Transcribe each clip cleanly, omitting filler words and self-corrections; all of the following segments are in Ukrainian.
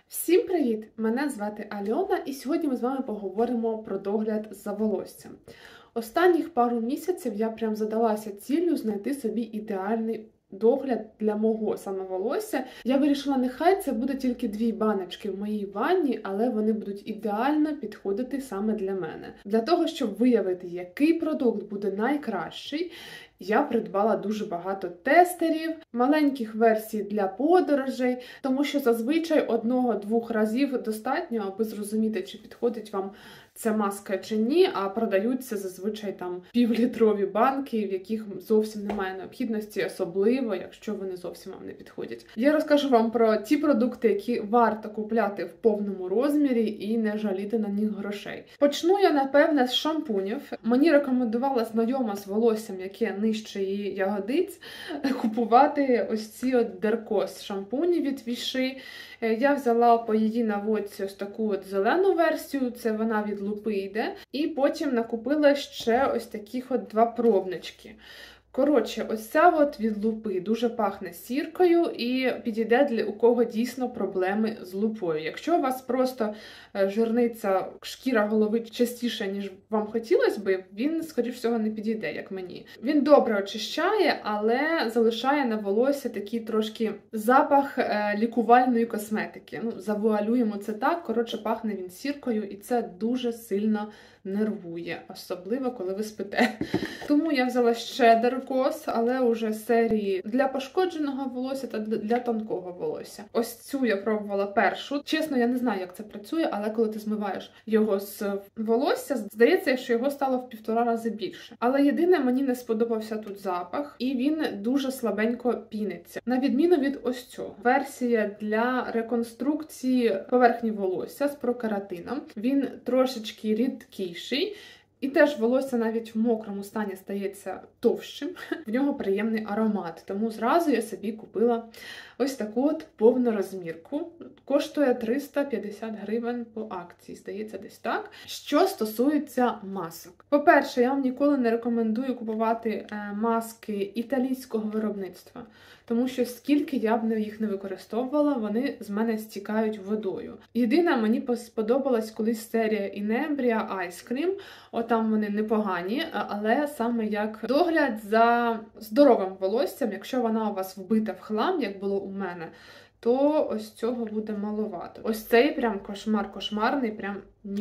Всім привіт! Мене звати Альона, і сьогодні ми з вами поговоримо про догляд за волоссям. Останніх пару місяців я прям задалася ціллю знайти собі ідеальний догляд для мого саме волосся. Я вирішила, нехай це буде тільки 2 баночки в моїй ванні, але вони будуть ідеально підходити саме для мене. Для того, щоб виявити, який продукт буде найкращий, я придбала дуже багато тестерів, маленьких версій для подорожей, тому що зазвичай 1-2 разів достатньо, аби зрозуміти, чи підходить вам ця маска чи ні, а продаються зазвичай там півлітрові банки, в яких зовсім немає необхідності, особливо, якщо вони зовсім вам не підходять. Я розкажу вам про ті продукти, які варто купляти в повному розмірі і не жаліти на них грошей. Почну я, напевне, з шампунів. Мені рекомендувала знайома з волоссям, яке нижче її ягодиць, купувати ось ці Dercos шампуні від Vichy. Я взяла по її наводці ось таку зелену версію, це вона від Лупи йде, і потім накупила ще ось таких 2 пробнички. Коротше, ось ця від Лупи дуже пахне сіркою і підійде для у кого дійсно проблеми з лупою. Якщо у вас просто жирниця, шкіра голови частіше, ніж вам хотілося би, він, скоріш всього, не підійде, як мені. Він добре очищає, але залишає на волосся такий трошки запах лікувальної косметики. Завуалюємо це так, коротше, пахне він сіркою, і це дуже сильно нервує, особливо, коли ви спите. Тому я взяла ще Dercos, але уже серії для пошкодженого волосся та для тонкого волосся. Ось цю я пробувала першу. Чесно, я не знаю, як це працює, але коли ти змиваєш його з волосся, здається, що його стало в 1,5 рази більше. Але єдине, мені не сподобався тут запах, і він дуже слабенько піниться. На відміну від ось цього. Версія для реконструкції поверхні волосся з прокератином. Він трошечки рідкий, і теж волосся навіть в мокрому стані стається товщим, в нього приємний аромат. Тому зразу я собі купила ось таку повну розмірку. Коштує 350 гривень по акції, здається, десь так. Що стосується масок. По-перше, я вам ніколи не рекомендую купувати маски італійського виробництва, тому що скільки я б їх не використовувала, вони з мене стікають водою. Єдине, мені сподобалась колись серія Inebria Ice Cream. Отам вони непогані, але саме як догляд за здоровим волоссям, якщо вона у вас вбита в хлам, як було у мене, то ось цього буде маловато. Ось цей прям кошмар-кошмарний, прям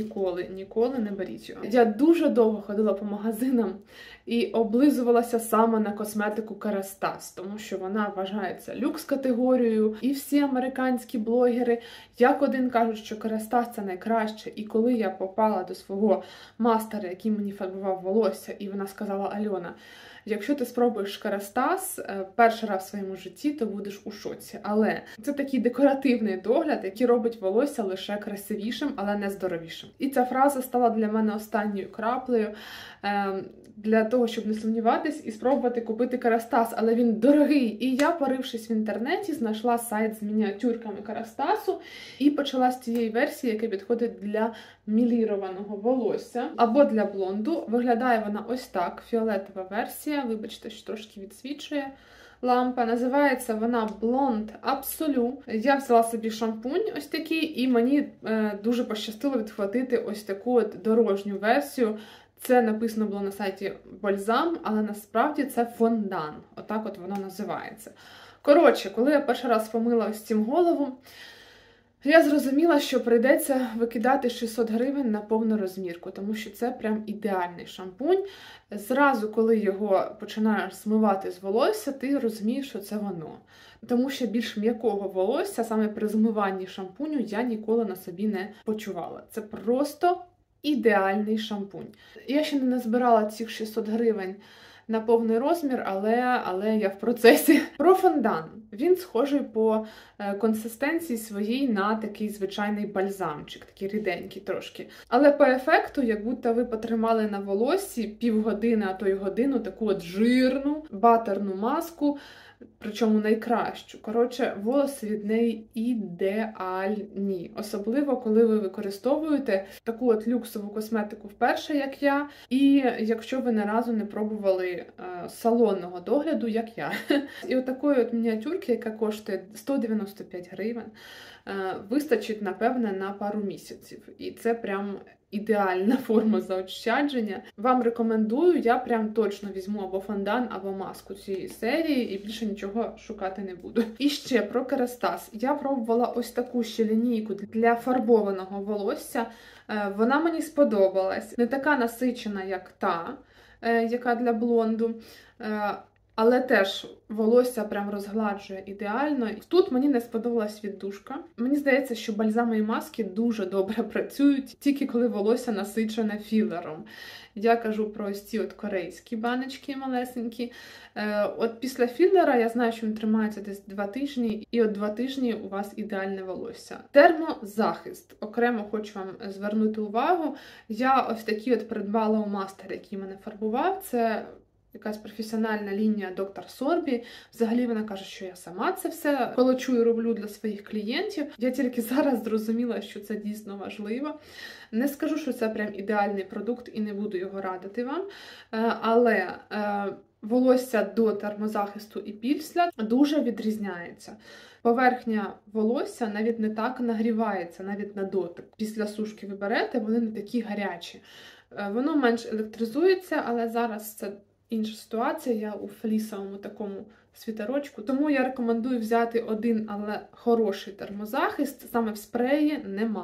ніколи не беріть його. Я дуже довго ходила по магазинам і облизувалася саме на косметику Kerastase, тому що вона вважається люкс-категорією, і всі американські блогери, як один кажуть, що Kerastase це найкраще, і коли я попала до свого мастера, який мені фарбував волосся, і вона сказала: Альона, якщо ти спробуєш Kerastase перший раз в своєму житті, то будеш у шоці. Але це такий декоративний догляд, який робить волосся лише красивішим, але не здоровішим. І ця фраза стала для мене останньою краплею для того, щоб не сумніватись і спробувати купити Kerastase. Але він дорогий. І я, порившись в інтернеті, знайшла сайт з мініатюрками Kerastase і почала з цієї версії, яка підходить для мілірованого волосся або для блонду. Виглядає вона ось так, фіолетова версія. Вибачте, що трошки відсвічує лампа. Називається вона Blond Absolu. Я взяла собі шампунь ось такий, і мені дуже пощастило відхватити ось таку дорожню версію. Це написано було на сайті бальзам, але насправді це фондан. Отак воно називається. Коротше, коли я перший раз помила ось цим голову, я зрозуміла, що прийдеться викидати 600 гривень на повну розмірку, тому що це прям ідеальний шампунь. Зразу, коли його починаєш змивати з волосся, ти розумієш, що це воно. Тому що більш м'якого волосся, саме при змиванні шампуню, я ніколи на собі не почувала. Це просто ідеальний шампунь. Я ще не назбирала цих 600 гривень на повний розмір, але я в процесі. Про фондан. Він схожий по консистенції своїй на такий звичайний бальзамчик, такий ріденький трошки. Але по ефекту, як будто ви потримали на волоссі півгодини, а то й годину таку жирну, батерну маску, причому найкращу. Коротше, волоси від неї ідеальні. Особливо, коли ви використовуєте таку люксову косметику вперше, як я, і якщо ви ні разу не пробували салонного догляду, як я. І отакої мініатюрки, яка коштує 195 гривень, вистачить, напевне, на пару місяців. І це прям ідеальна форма заощадження. Вам рекомендую, я прям точно візьму або фондан, або маску цієї серії, і більше нічого шукати не буду. І ще про Керастас. Я пробувала ось таку ще лінійку для фарбованого волосся. Вона мені сподобалась. Не така насичена, як та, яка для блонду, але теж волосся прям розгладжує ідеально. Тут мені не сподобалась віддушка. Мені здається, що бальзами і маски дуже добре працюють, тільки коли волосся насичене філером. Я кажу про ось ці от корейські баночки малесенькі. От після філера я знаю, що він тримається десь 2 тижні, і от 2 тижні у вас ідеальне волосся. Термозахист. Окремо хочу вам звернути увагу. Я ось такі от придбала у мастера, який мене фарбував. Це якась професіональна лінія доктор Сорбі. Взагалі вона каже, що я сама це все колочу і роблю для своїх клієнтів. Я тільки зараз зрозуміла, що це дійсно важливо. Не скажу, що це прям ідеальний продукт і не буду його радити вам, але волосся до термозахисту і після дуже відрізняється. Поверхня волосся навіть не так нагрівається, навіть на дотик. Після сушки ви берете, вони не такі гарячі. Воно менш електризується, але зараз це інша ситуація, я у флісовому такому світерочку. Тому я рекомендую взяти один, але хороший термозахист, саме в спреї,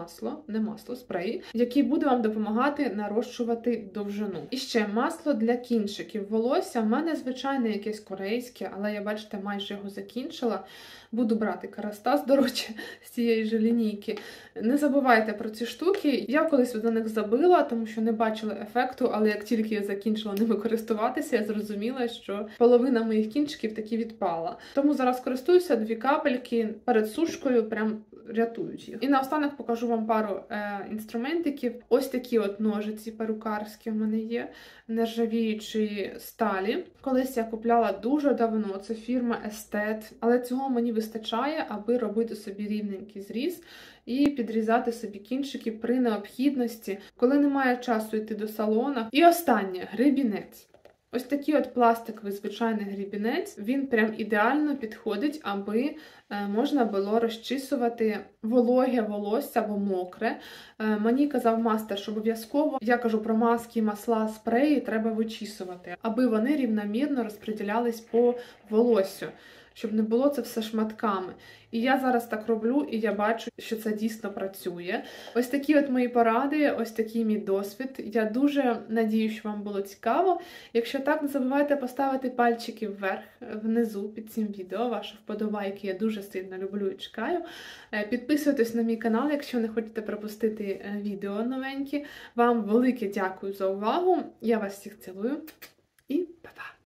не масло, спреї, який буде вам допомагати нарощувати довжину. І ще масло для кінчиків волосся. У мене звичайне якесь корейське, але я, бачите, майже його закінчила. Буду брати Керастас, до речі, з цієї ж лінійки. Не забувайте про ці штуки. Я колись за них забила, тому що не бачила ефекту, але як тільки я закінчила ними користуватися, я зрозуміла, що половина моїх кінчиків таки відпала. Тому зараз користуюся, 2 капельки перед сушкою, прям рятують їх. І наостанок покажу вам пару інструментиків. Ось такі от ножиці перукарські в мене є, нержавіючої сталі. Колись я купляла дуже давно, це фірма Естет, але цього мені вистачає, аби робити собі рівненький зріз і підрізати собі кінчики при необхідності, коли немає часу йти до салона. І останнє – гребінець. Ось такий от пластиковий звичайний гребінець, він прям ідеально підходить, аби можна було розчісувати вологе волосся або мокре. Мені казав мастер, що обов'язково, я кажу про маски, масла, спреї, треба вичісувати, аби вони рівномірно розподілялись по волоссю, щоб не було це все шматками. І я зараз так роблю, і я бачу, що це дійсно працює. Ось такі от мої поради, ось такий мій досвід. Я дуже надію, що вам було цікаво. Якщо так, не забувайте поставити пальчики вверх, внизу під цим відео, ваші вподобайки я дуже сильно люблю і чекаю. Підписуйтесь на мій канал, якщо не хочете пропустити відео новенькі. Вам велике дякую за увагу. Я вас всіх цілую і па-па!